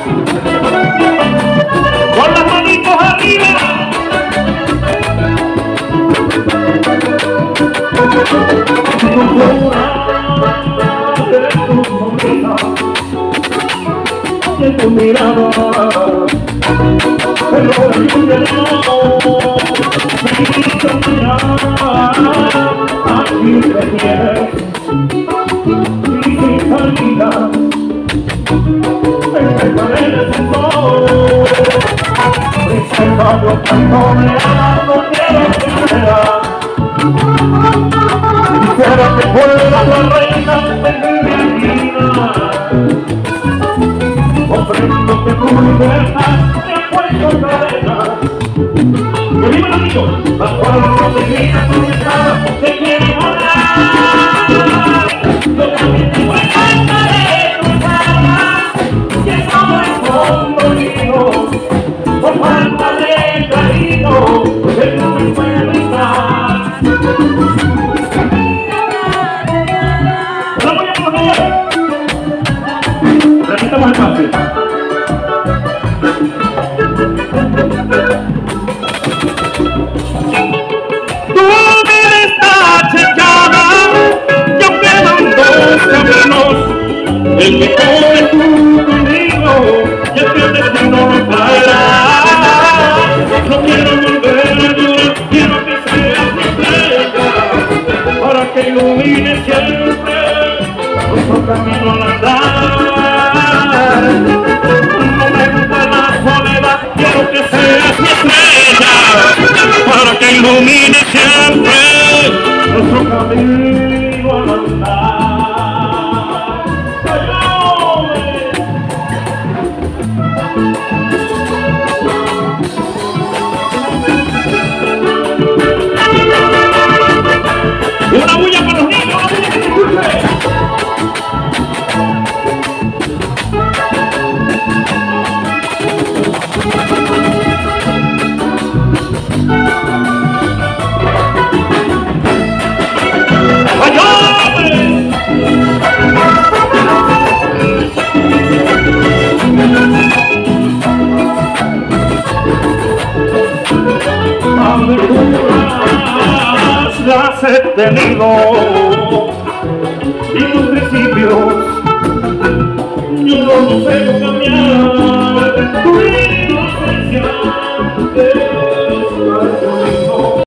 Con las manitos arriba. De tu mirada, pero de tu mirada, aquí te quieres, y sin salida, te paredes el sol, princesa, yo tanto me amo, quiero que seas, quisiera que fueras la reina de mi vida. Comprendo que tu libertad te ha puesto cadenas. ¡Que viva el amigo! La cual no te grita tu mirada, te quiere volar. Yo también tengo el alma de tu alma, que todo es conmovido, por falta de cariño, que no me puede evitar. ¡La voy a poner! Repitamos el pase. Tú me estás checada, y aunque van dos caminos, el que corre tú conmigo, y el que el destino nos traerá. No quiero volver a llorar, quiero que seas mi estrella, para que ilumine siempre nuestro camino al andar. No me gusta la soledad, quiero que seas mi estrella, para que ilumine siempre nuestro camino al andar. Y una bulla para los niños, una bulla que se escuche. Las he tenido y tus principios yo no sé cómo